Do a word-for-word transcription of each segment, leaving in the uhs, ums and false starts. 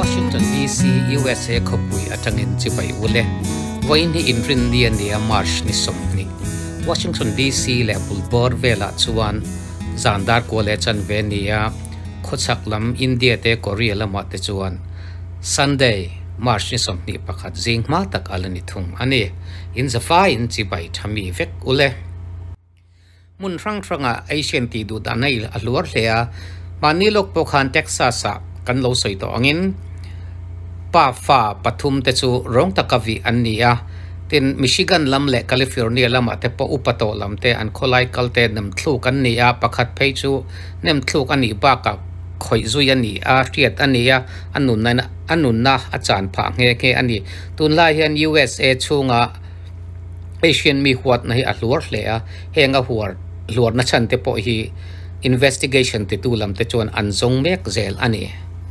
Washington D C U S A khopui atangin sipai ule voin hi inrin dia nia march ni somni Washington D C le bulbor vela chuan zandar college an venia khochak lam India te Korea lama te chuan Sunday march ni somni pakhat jing ma tak alani thum ani in zafa in sipai thami vek ule mun rang ranga Asian ti du danai alur hlea manilok pokhan Texas kan lo soi to angin pa fa pathum te chu rong takavi ania tin Michigan lam le California lam ate po upato lam te an kholai kalte nam thluk an nia pakhat phei chu nem thluk ani ba ka khoi zui ani a riat ania anun na anun na achan pha nge ke ani tun lai hian U S A chunga Asian mi huat nahi alur hle a henga huar lur na chan te po hi investigation te tu lam te chuan an zong mek zel ani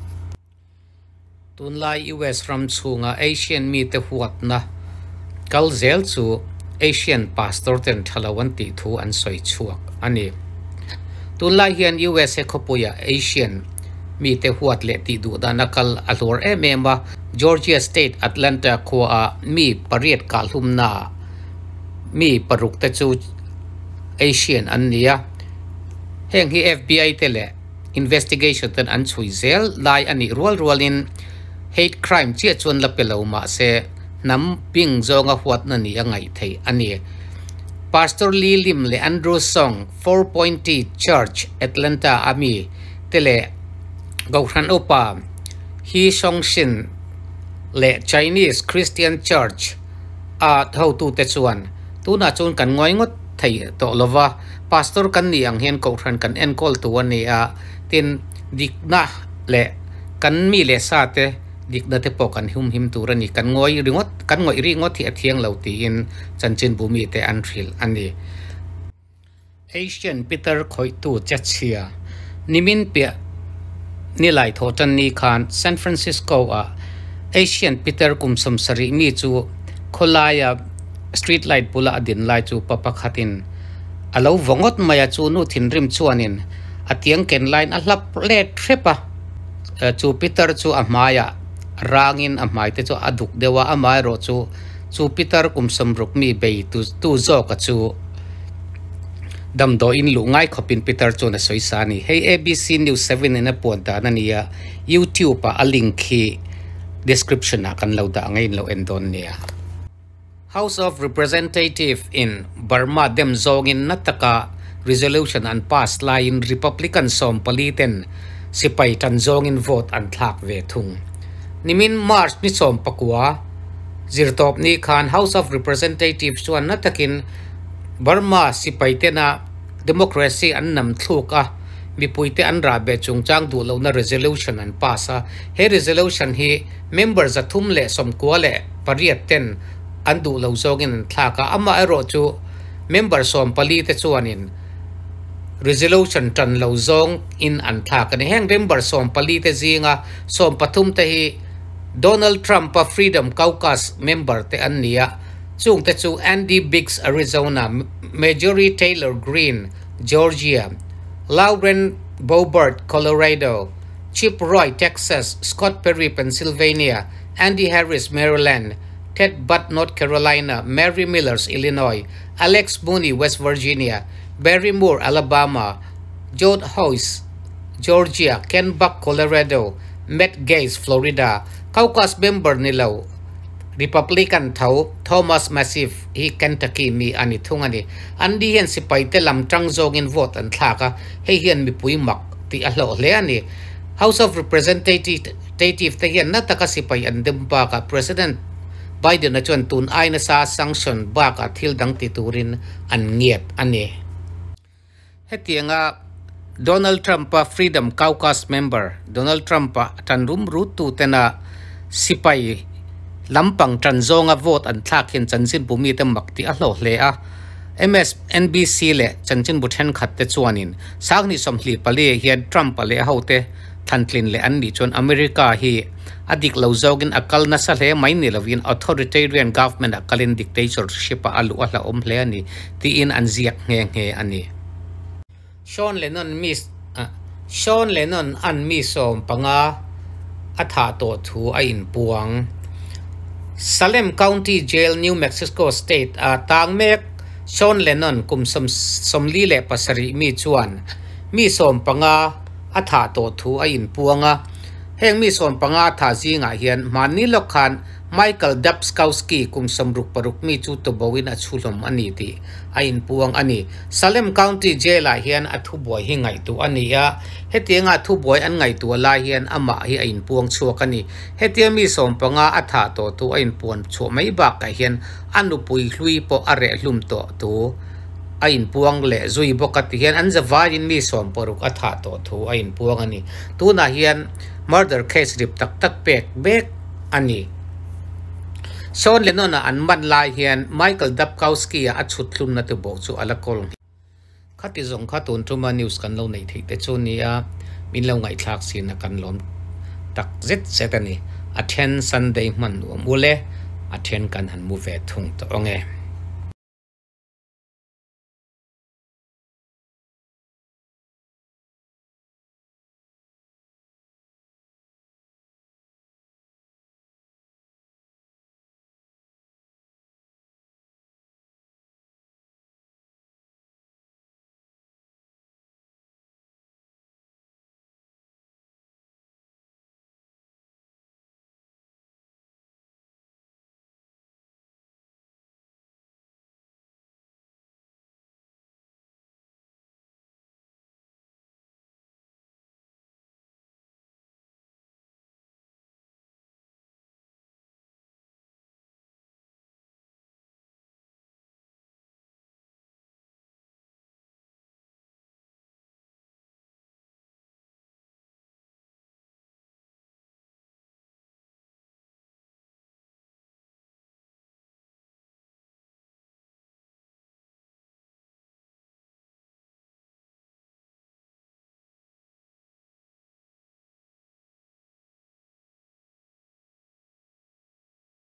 tun lai U S from chunga Asian mi te huat na kal zel chu Asian pastor ten thalawan ti thu an soi chuak ani tun lai hian U S A khopuya Asian mi te huat le ti du da nakal alur emema Georgia State Atlanta ko a mi pariat kalhum na mi paruk te chu Asian ania heng hi F B I tele investigation ten an chui zel lai ani rual rualin hate crime chia chun la pelo ma se nam ping zonga huat na ni angai thei ani Pastor Lee Lim le Andrew Song four pointy Church Atlanta ami tele gauran opa hi song shin le Chinese Christian Church a thau tu te chuan tu na chun kan ngoi ngot thei to lova pastor kan ni ang hian gauran kan en call tu ani a tin dikna le kan mi le sa te dikna te po kan hum him turani kan ngoi ringot kan ngoi ri ngot thi athiang lo ti in chanchin bumi te an thil ani Asian pitar khawihtu chachia nimin pe nilai thotan ni khan San Francisco a Asian pitar kumsam sari mi chu kholaya street light pula adin lai chu papakhatin alo vongot maya chu nu thinrim chuanin atiang ken line a hlap le trepa chu pitar chu amaya rangin amai te chu aduk dewa amai ro chu chu pitar kumsam rukmi bei tu tu zo ka chu damdo in lu ngai khopin pitar chu na soisani hey A B C News seven in a ponta na niya YouTube pa a link hi description na kan lo da ngai lo endon niya House of Representative in Burma dem zawngin nataka resolution an pass line Republican som paliten sipai tan zawngin vote an thlak ve thung nimin march ni som pakwa zirtop ni khan House of Representatives chuan natakin Burma sipai tena democracy an nam thluka mi puite an ra be chungchang du lo na resolution an passa he resolution hi members athum le som kwale pariat ten andu lo zawngin thlaka ama ero chu member som pali te chuanin resolution tan lo zong in an thlaka ni heng member som pali te zinga som pathum te hi Donald Trump a Freedom Caucus member te ania chung te chu Andy Biggs Arizona Marjorie Taylor Greene Georgia Lauren Boebert Colorado Chip Roy Texas Scott Perry Pennsylvania Andy Harris Maryland Ted Butt North Carolina Mary Millers Illinois Alex Mooney West Virginia Barry Moore Alabama Joe Hoyes Georgia Ken Buck Colorado Matt Gaetz Florida Caucus member nilaw Republican thau Thomas Massif hi Kentucky mi ani thungani andi hian sipai te lam tang zawngin vote an thlaka hei hian mi pui mak ti a hlo hle ani House of Representative te hian nataka sipai an dempa ka President Biden na chuan tun ai na sa sanction ba ka thil dang ti turin an ngiat ani hetianga Donald Trump a Freedom Caucus member Donald Trump a tanrum rutu tena sipai lampang tranzonga vote an thlakin chanchin bumi te makti a hlo hle a M S N B C le chanchin buthen khat te chuanin sakni somhli pale hian Trump ale haute thantlin le an ni chon America hi adik lo zawgin akal na sa hle mai ni lovin authoritarian government akalin dictatorship a alu ala om hle ani ti in an ziak nge nge ani Sean Lennon miss uh, Sean Lennon an mi som panga a tha to thu a in puang Salem County Jail New Mexico State a tang mek Sean Lennon kum som somli le pasari mi chuan mi som panga a tha to thu a in puanga heng mi som panga tha zinga hian mani lokhan Michael Dapskowski kum samruk paruk mi chu to bowin a chulom ani ti a in puang ani Salem County Jail a hian a thu boy hi ngai tu ania hetianga thu boy an ngai tu la hian ama hi a in puang chuak ani hetia mi som panga a tha to tu a in puan chu mai ba ka hian anu pui hlui po are hlum to tu a in puang le zui bokati hian an zawin mi som paruk a tha to thu a in puang ani tu na hian murder case rip tak tak pek bek ani Sean Lennon an man lai hian Michael Dapkowski a chut thlum na tu bo chu alakol khati zong khatun tuma news kan lo nei thei te chu nia min lo ngai thlak sin na kan lom tak zet setani attend Sunday man nu mule attend kan han mu ve thung to onge